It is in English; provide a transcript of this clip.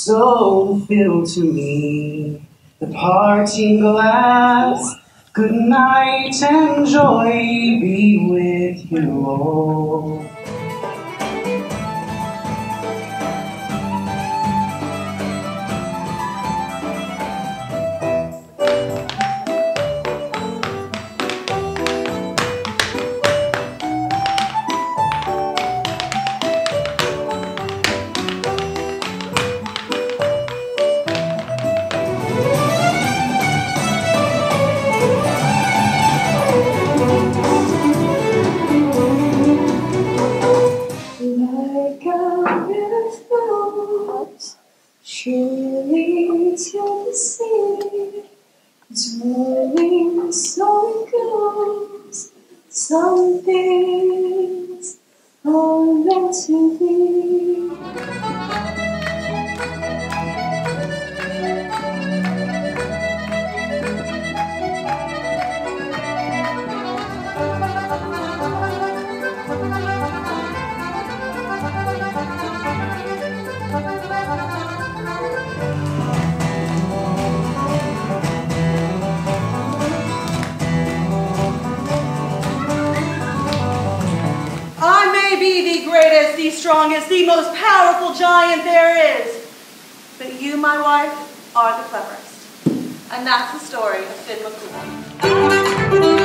So fill to me the parting glass. Good night and joy be with you all. Surely to the sea, darling, so it goes. Some things are meant to be. I may be the greatest, the strongest, the most powerful giant there is, but you, my wife, are the cleverest. And that's the story of Finn McCool.